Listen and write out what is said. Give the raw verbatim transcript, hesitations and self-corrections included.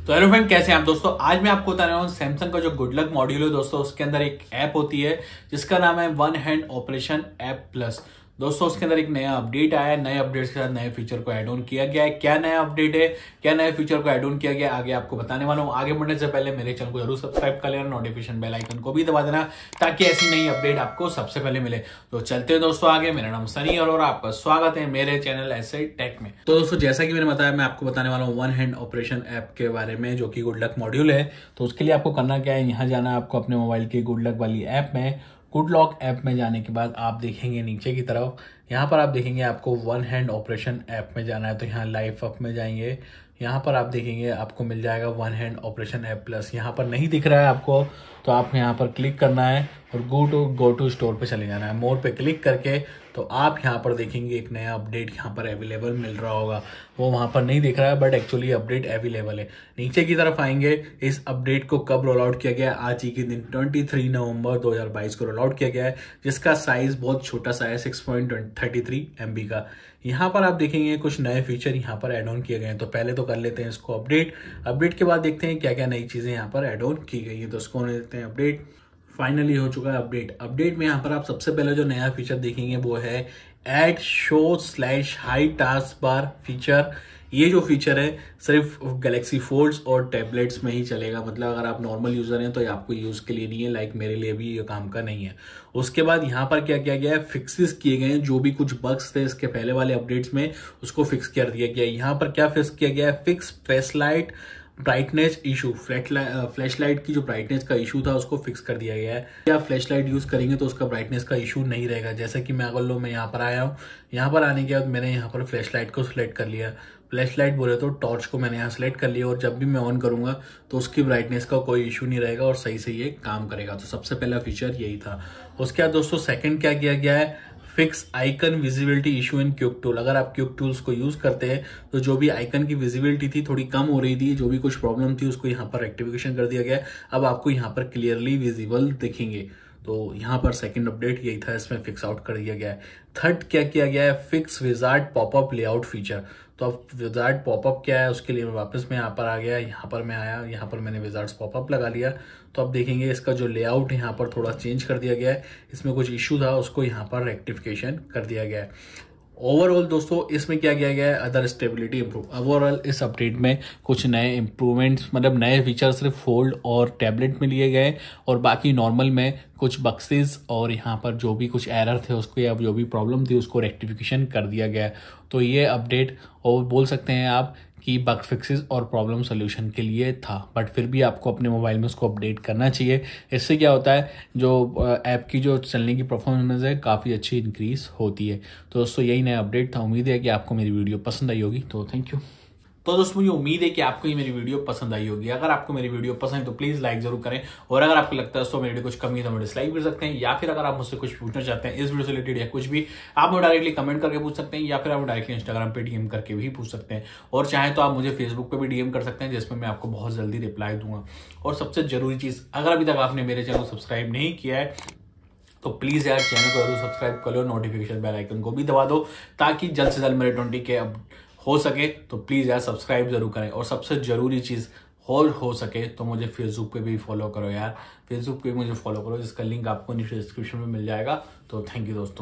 तो hello friend, कैसे हैं आप दोस्तों। आज मैं आपको बता रहा हूँ सैमसंग का जो गुड लक मॉड्यूल है दोस्तों, उसके अंदर एक ऐप होती है जिसका नाम है one hand operation app plus. दोस्तों उसके अंदर एक नया अपडेट आया है, नए अपडेट्स के साथ नए फीचर को ऐड ऑन किया गया है। क्या नया अपडेट है, क्या नए फीचर को ऐड ऑन किया गया है, आगे आपको बताने वाला हूँ। आगे बढ़ने से पहले मेरे चैनल को जरूर सब्सक्राइब कर लेना, नोटिफिकेशन बेल आइकन को भी दबा देना ताकि ऐसी नई अपडेट आपको सबसे पहले मिले। तो चलते हैं दोस्तों आगे। मेरा नाम सनी और, और आपका स्वागत है मेरे चैनल ऐसे टेक में। तो दोस्तों जैसा कि मैंने बताया, मैं आपको बताने वाला हूँ वन हैंड ऑपरेशन ऐप के बारे में जो कि गुड लक मॉड्यूल है। तो उसके लिए आपको करना क्या है, यहाँ जाना है आपको अपने मोबाइल की गुड लक वाली ऐप में। गुड लॉक ऐप में जाने के बाद आप देखेंगे नीचे की तरफ, यहाँ पर आप देखेंगे आपको वन हैंड ऑपरेशन ऐप में जाना है। तो यहाँ लाइफ अप में जाएंगे, यहाँ पर आप देखेंगे आपको मिल जाएगा one hand operation app plus. यहाँ पर नहीं दिख रहा है आपको तो आप यहाँ पर क्लिक करना है और go to go to store पे चले जाना है। मोर पे क्लिक करके तो आप यहाँ पर देखेंगे एक नया अपडेट यहाँ पर अवेलेबल मिल रहा होगा। वो वहाँ पर नहीं दिख रहा है बट एक्चुअली अपडेट अवेलेबल है। नीचे की तरफ आएंगे, इस अपडेट को कब रोल आउट किया गया है, आज ही के दिन तेईस नवंबर दो हज़ार बाईस को रोल आउट किया गया है, जिसका साइज बहुत छोटा सा है, six point thirty three M B का। यहाँ पर आप देखेंगे कुछ नए फीचर यहाँ पर एड ऑन किए गए हैं। तो पहले तो कर लेते हैं इसको अपडेट। अपडेट के बाद देखते हैं क्या क्या नई चीजें यहाँ पर एड ऑन की गई है। तो इसको लेते हैं अपडेट। फाइनली हो चुका है अपडेट। अपडेट में यहाँ पर आप सबसे पहले जो नया फीचर देखेंगे वो है add show slash hide task bar feature. ये जो फीचर है सिर्फ गैलेक्सी फोल्ड्स और टैबलेट्स में ही चलेगा। मतलब अगर आप नॉर्मल यूजर हैं तो ये आपको यूज के लिए नहीं है, लाइक मेरे लिए भी ये काम का नहीं है। उसके बाद यहाँ पर क्या किया गया है, फिक्सेस किए गए हैं। जो भी कुछ बग्स थे इसके पहले वाले अपडेट्स में उसको फिक्स कर दिया गया है। यहाँ पर क्या फिक्स किया गया है, fix flashlight brightness issue, flash light की जो ब्राइटनेस का इशू था उसको फिक्स कर दिया गया है। या फ्लैश लाइट यूज करेंगे तो उसका ब्राइटनेस का इशू नहीं रहेगा। जैसा कि मैं अगर लो मैं यहाँ पर आया हूँ, यहाँ पर आने के बाद मैंने यहाँ पर फ्लैश लाइट को सिलेक्ट कर लिया। फ्लैश लाइट बोले तो टॉर्च को मैंने यहाँ सिलेक्ट कर लिया और जब भी मैं ऑन करूंगा तो उसकी ब्राइटनेस का कोई इशू नहीं रहेगा और सही से ये काम करेगा। तो सबसे पहला फीचर यही था। उसके बाद दोस्तों सेकंड क्या किया गया है, fix icon visibility issue in quick tool. अगर आप क्विक टूल्स को यूज करते हैं तो जो भी आइकन की विजिबिलिटी थी थोड़ी कम हो रही थी, जो भी कुछ प्रॉब्लम थी उसको यहाँ पर रेक्टिफिकेशन कर दिया गया। अब आपको यहाँ पर क्लियरली विजिबल दिखेंगे। तो यहाँ पर सेकंड अपडेट यही था, इसमें फिक्स आउट कर दिया गया है। थर्ड क्या किया गया है, fix wizard popup layout feature. तो अब विजार्ड पॉपअप क्या है उसके लिए वापस मैं यहाँ पर आ गया, यहाँ पर मैं आया, यहाँ पर मैंने विजार्ड्स पॉपअप लगा लिया। तो अब देखेंगे इसका जो लेआउट यहाँ पर थोड़ा चेंज कर दिया गया है। इसमें कुछ इशू था उसको यहाँ पर रेक्टिफिकेशन कर दिया गया है। ओवरऑल दोस्तों इसमें क्या किया गया है, अदर स्टेबिलिटी इंप्रूव। ओवरऑल इस अपडेट में कुछ नए इंप्रूवमेंट्स, मतलब नए फीचर सिर्फ फोल्ड और टैबलेट में लिए गए और बाकी नॉर्मल में कुछ बक्सेस और यहाँ पर जो भी कुछ एरर थे उसको या जो भी प्रॉब्लम थी उसको रेक्टिफिकेशन कर दिया गया है। तो ये अपडेट और बोल सकते हैं आप कि बग फिक्सेस और प्रॉब्लम सोल्यूशन के लिए था, बट फिर भी आपको अपने मोबाइल में उसको अपडेट करना चाहिए। इससे क्या होता है, जो ऐप की जो चलने की परफॉर्मेंस है काफ़ी अच्छी इंक्रीज होती है। तो दोस्तों यही नया अपडेट था। उम्मीद है कि आपको मेरी वीडियो पसंद आई होगी। तो थैंक यू। तो दोस्तों मुझे उम्मीद है कि आपको ये मेरी वीडियो पसंद आई होगी। अगर आपको मेरी वीडियो पसंद है तो प्लीज लाइक जरूर करें और अगर आपको लगता है तो मेरी कुछ कमी है तो डिसलाइक कर सकते हैं, या फिर अगर आप मुझसे कुछ पूछना चाहते हैं इस वीडियो से रिलेटेड या कुछ भी, आप मुझे डायरेक्टली कमेंट करके पूछ सकते हैं या फिर आप डायरेक्टली इंस्टाग्राम पे डीएम करके भी पूछ सकते हैं। और चाहे तो आप मुझे फेसबुक पे भी डीएम कर सकते हैं जिसमें मैं आपको बहुत जल्दी रिप्लाई दूंगा। और सबसे जरूरी चीज, अगर अभी तक आपने मेरे चैनल को सब्सक्राइब नहीं किया है तो प्लीज यार चैनल को जरूर सब्सक्राइब कर लो, नोटिफिकेशन बेल आइकन को भी दबा दो ताकि जल्द से जल्द मेरे ट्वेंटी के अब हो सके। तो प्लीज यार सब्सक्राइब जरूर करें और सबसे जरूरी चीज और हो सके तो मुझे फेसबुक पे भी फॉलो करो यार। फेसबुक पे मुझे फॉलो करो जिसका लिंक आपको नीचे डिस्क्रिप्शन में मिल जाएगा। तो थैंक यू दोस्तों।